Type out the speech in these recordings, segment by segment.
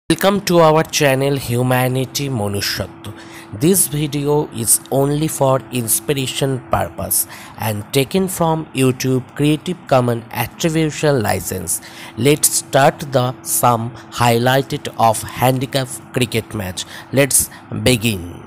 Welcome to our channel Humanity Manushatva. This video is only for inspiration purpose and taken from YouTube Creative Commons Attribution License. Let's start the some highlighted of handicap cricket match. Let's begin.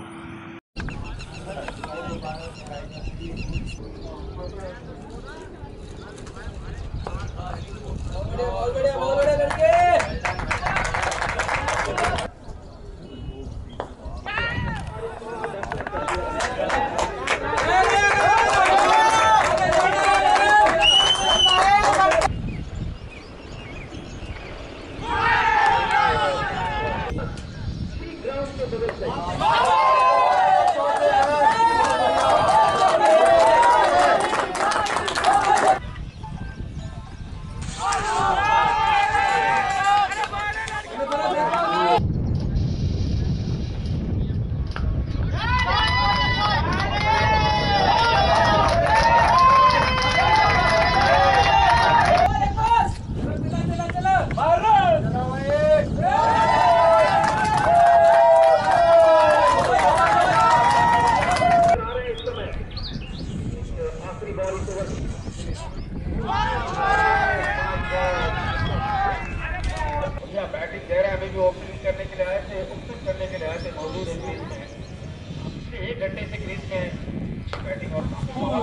Batting दे रहे हैं, अभी भी opening करने के लिए आए थे, ओपनिंग करने के लिए आए थे, मौजूद है क्रीज में। 1 घंटे से क्रीज में बैटिंग और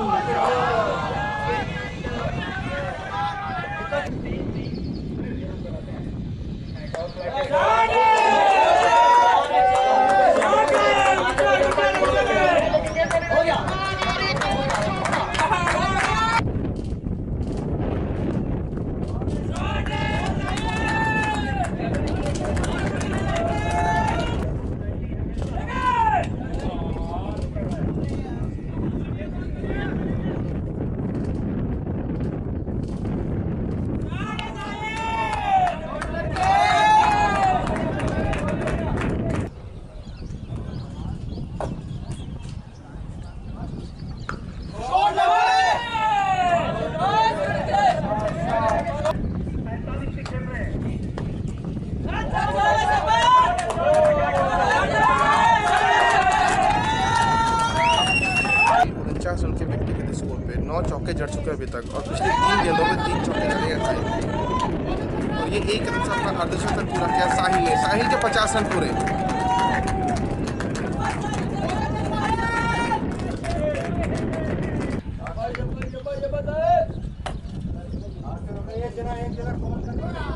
उनके व्यक्तिगत स्कोर पे 9 चौके जड़ चुके हैं अभी तक और पिछले 3 गेंदों में 3 चौके जड़े हैं साहिल। और ये एक रन से अपना अर्धशतक पूरा किया साहिल ने। साहिल के 50 रन पूरे।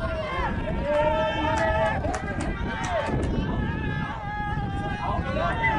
एक